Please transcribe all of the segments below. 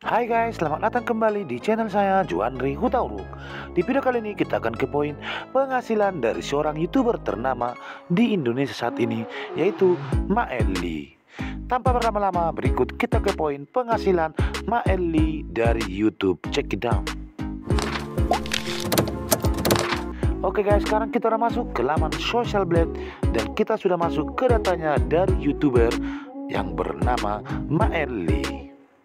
Hai guys, selamat datang kembali di channel saya Juandri Hutauruk. Di video kali ini kita akan ke poin penghasilan dari seorang YouTuber ternama di Indonesia saat ini, yaitu Maelly. Tanpa berlama-lama, berikut kita ke poin penghasilan Maelly dari YouTube. Check it out. Oke guys, sekarang kita udah masuk ke laman Social Blade dan kita sudah masuk ke datanya dari YouTuber yang bernama Maelly.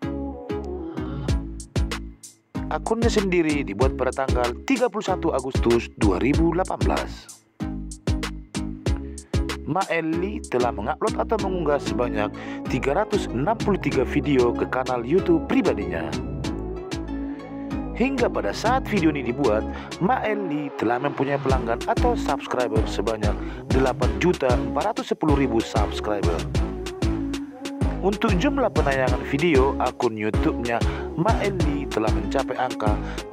Akunnya sendiri dibuat pada tanggal 31 Agustus 2018. Maelly telah mengupload atau mengunggah sebanyak 363 video ke kanal YouTube pribadinya. Hingga pada saat video ini dibuat, Maelly telah mempunyai pelanggan atau subscriber sebanyak 8.410.000 subscriber. Untuk jumlah penayangan video akun YouTube-nya, Maelly telah mencapai angka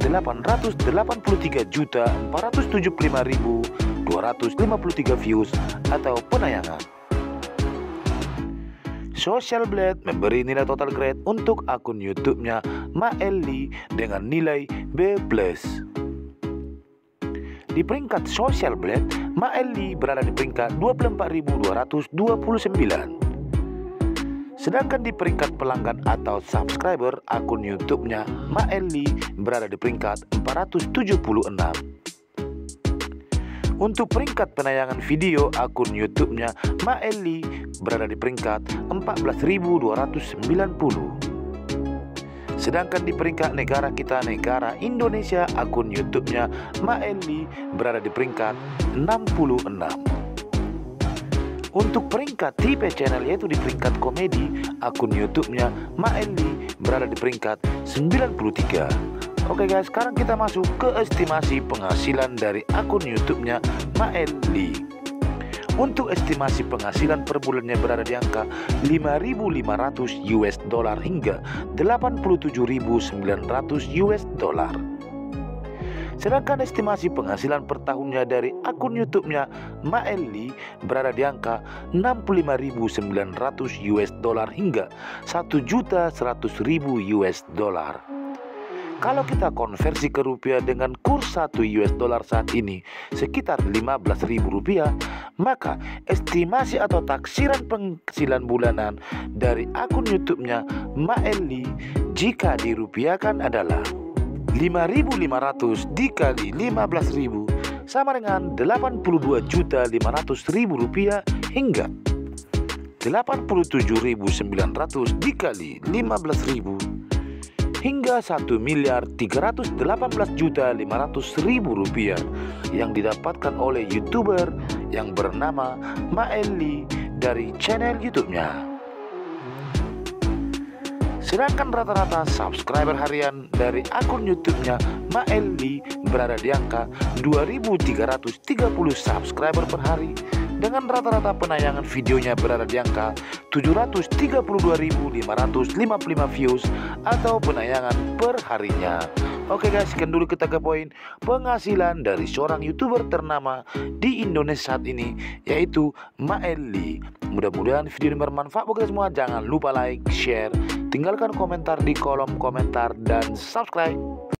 883.475.253 views atau penayangan. Social Blade memberi nilai total grade untuk akun YouTube-nya Maelly dengan nilai B+. Di peringkat Social Blade, Maelly berada di peringkat 24.229. Sedangkan di peringkat pelanggan atau subscriber, akun YouTube-nya Maelly berada di peringkat 476. Untuk peringkat penayangan video, akun YouTube-nya Maelly berada di peringkat 14.290. Sedangkan di peringkat negara kita, negara Indonesia, akun YouTube-nya Maelly berada di peringkat 66. Untuk peringkat tipe channel, yaitu di peringkat komedi, akun YouTube-nya Maelly berada di peringkat 93. Oke guys, sekarang kita masuk ke estimasi penghasilan dari akun YouTube-nya Maelly. Untuk estimasi penghasilan per bulannya berada di angka 5.500 US dollar hingga 87.900 US dollar. Sedangkan estimasi penghasilan per tahunnya dari akun YouTube-nya Maelly berada di angka 65.900 US dollar hingga 1.100.000 US dollar. Kalau kita konversi ke rupiah dengan kurs 1 US dollar saat ini sekitar 15.000 rupiah, maka estimasi atau taksiran penghasilan bulanan dari akun YouTube-nya Maelly jika dirupiahkan adalah 5.500 dikali 15.000 sama dengan 82.500.000 rupiah hingga 87.900 dikali 15.000 hingga 1.318.500.000 rupiah yang didapatkan oleh YouTuber yang bernama Maelly dari channel YouTube-nya. Sedangkan rata-rata subscriber harian dari akun YouTube-nya Maelly berada di angka 2.330 subscriber per hari, dengan rata-rata penayangan videonya berada di angka 732.555 views atau penayangan per harinya. Oke guys, sekian dulu kita ke poin penghasilan dari seorang YouTuber ternama di Indonesia saat ini, yaitu Maelly. Mudah-mudahan video ini bermanfaat bagi kita semua. Jangan lupa like, share, tinggalkan komentar di kolom komentar, dan subscribe.